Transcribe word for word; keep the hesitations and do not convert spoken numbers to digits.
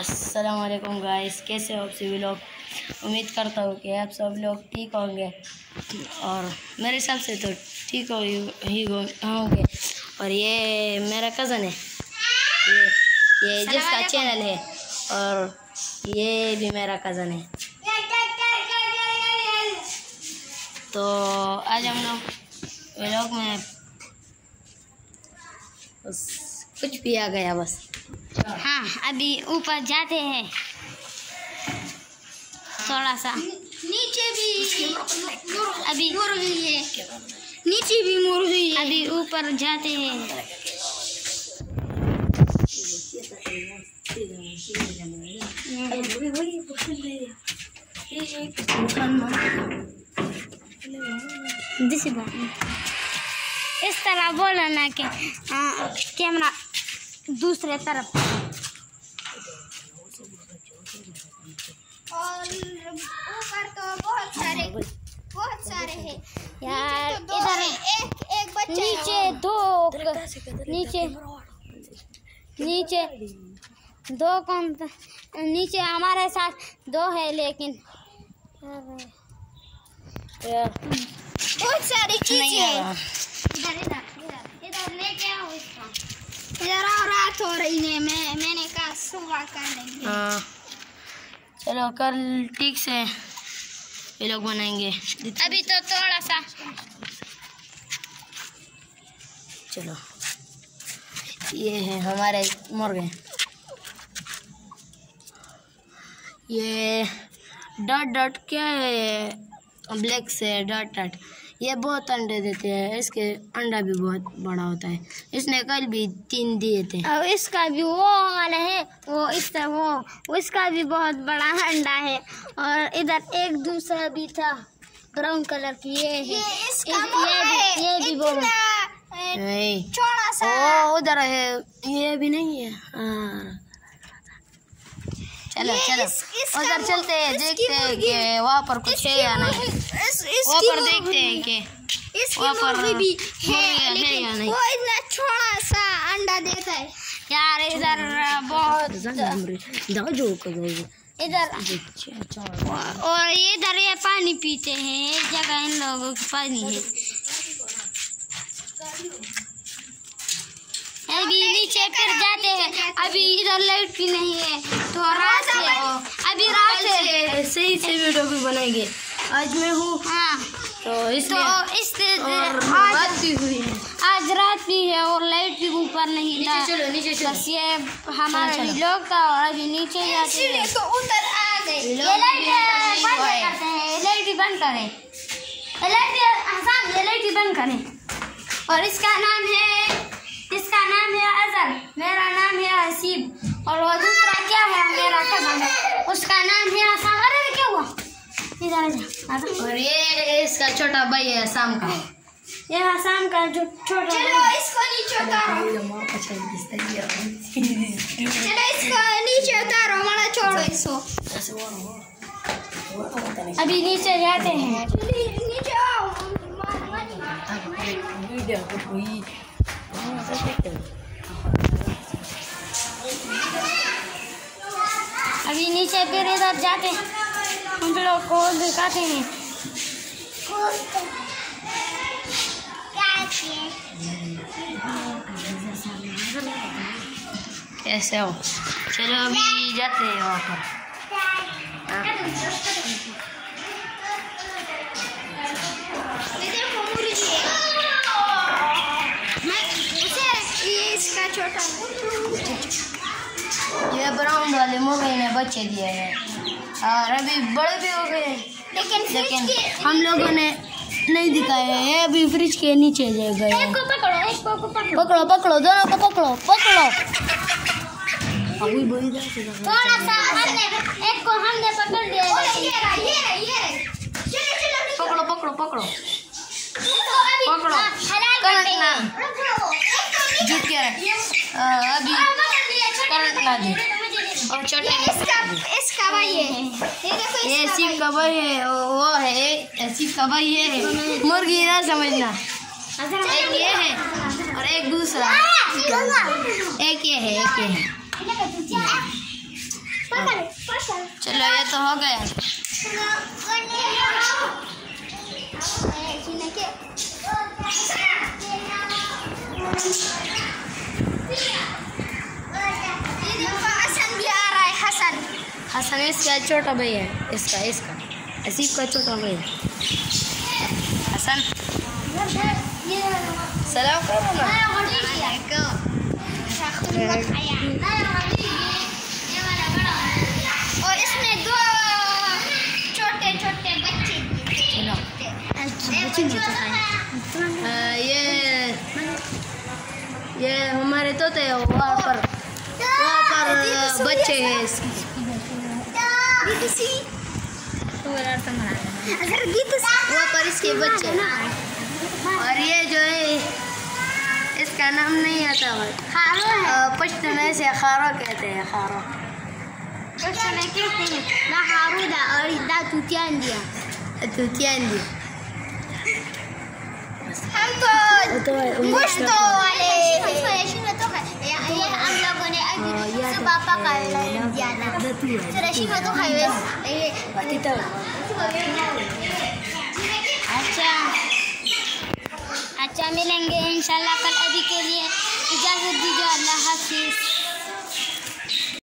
अस्सलाम वालेकुम गाइस, कैसे हो आप सभी लोग। उम्मीद करता हूँ कि आप सब लोग ठीक होंगे और मेरे हिसाब से तो ठीक हो ही होंगे। और ये मेरा कज़न है, ये ये जिसका चैनल है, और ये भी मेरा कज़न है। तो आज हम लोग व्लॉग में बस कुछ भी आ गया बस। हाँ, अभी ऊपर जाते हैं, थोड़ा सा नीचे भी अभी मुर्गी है, नीचे भी मुर्गी है, अभी ऊपर जाते हैं। इस तरह बोला ना कि कैमरा दूसरे तरफ, और ऊपर तो बहुत सारे बहुत सारे हैं यार। तो इधर एक एक बच्चा नीचे दो नीचे नीचे दो कौन नीचे हमारे साथ दो है, लेकिन बहुत सारी चीजें हैं। इधर इधर इधर इधर लेके आओ इसको। इधर आओ, रात हो रही है, मैं मैंने कहा सुबह कर लेंगे। हाँ चलो कल ठीक से ये लोग बनाएंगे। अभी तो थोड़ा सा चलो, ये है हमारे मुर्गे, ये डॉट डॉट क्या है, ब्लैक से डॉट डॉट। ये बहुत अंडे देते हैं, इसके अंडा भी बहुत बड़ा होता है। इसने कल भी तीन दिए थे। और इसका भी वो वाला है, वो इस तरह वो इसका भी बहुत बड़ा अंडा है। और इधर एक दूसरा भी था ब्राउन कलर की, ये है, ये इसका इस, ये भी ये भी बहुत छोटा सा। ओ उधर है, ये भी नहीं है। हाँ चलो चलो उधर चलते हैं, देखते हैं कि वहाँ पर कुछ है या नहीं। वहाँ पर देखते हैं कि वहाँ पर भी है, है या नहीं। वो इतना छोटा सा अंडा देता है यार। इधर बहुत इधर और इधर ये पानी पीते हैं, एक जगह इन लोगों की पानी है। अभी नीचे फिर जाते हैं, अभी इधर लाइट भी नहीं है तो रात है, अभी रात है। सही से वीडियो भी बनाएंगे। आज मैं हूँ, हाँ तो इसलिए तो इस आज रात भी हुई है, आज रात भी है और लाइट भी ऊपर नहीं था। चलो नीचे चलो। बस ये हमारे लोग का, और अभी नीचे जाते हैं तो उधर आ गए। ये लाइट बंद करते हैं, लाइट भी बंद करें, लाइट आसान, ये लाइट भी बंद करें। और इसका नाम है इसका नाम है अजहर, मेरा नाम है हसीब, और वो दूसरा क्या है मेरा कज़न है, उसका नाम है आसाम। अरे क्या हुआ, इधर आजा। और ये इसका छोटा भाई है शाम का, ये आसाम का जो छोटा। चलो इसको नीचे उतारो, चलो इसको नीचे उतारो, हमारा छोड़ो इसको। अभी नीचे जाते हैं, नीचे आओ। अभी नीचे फिर इधर जाते हैं, हम लोग को दिखाते हैं। कैसे हो, चलो अभी जाते हैं वहाँ पर। छोटा ये ब्राउन वाले मुर्गे ने बच्चे दिए हैं और अभी बड़े भी हो गए, लेकिन लेकिन हम लोगों ने नहीं दिखाए हैं। ये अभी फ्रिज के नीचे गए गए हैं। एक को पकड़ो, एक को पकड़ो, पकड़ो पकड़ो दोनों को पकड़ो पकड़ो। थोड़ा सा हमने एक को हमने पकड़ लिया, ये रहा, ये रहा, ये रहा। चलो चलो पकड़ो पकड़ो पकड़ो पकड़ो, करंट ना जुट के अभी करंट ना दे। और चटनी इसका इसका भाई है, ये देखो, ये सीप का भाई है, वो है सीप का भाई है। मुर्गी ना समझना, एक ये है और एक दूसरा, एक ये है, एक ये है। चलो ये तो हो गया। हसन भी आ रहा है। हसन हसन इसका छोटा भाई है, इसका इसका असीफ का छोटा भाई है। हसन सलाम करो ना। और इसमें दो छोटे छोटे बच्चे आ, ये ये हमारे तोते हैं, वहाँ पर वहाँ पर बच्चे हैं इसके। वहाँ पर इसके बच्चे हैं। और ये जो है इसका नाम नहीं आता है, पश्तो में से खारो कहते हैं। खारो ना हारूदा और दा तुतियान दिया तुतियान दी। हम तो मुश्तो वाले ये हम लोगों ने अभी सुबह पका दिया था। रशी में तो खाए। अच्छा अच्छा मिलेंगे इंशाल्लाह कल। अभी के लिए इजाज़त दीजिए। अल्लाह हाफिज़।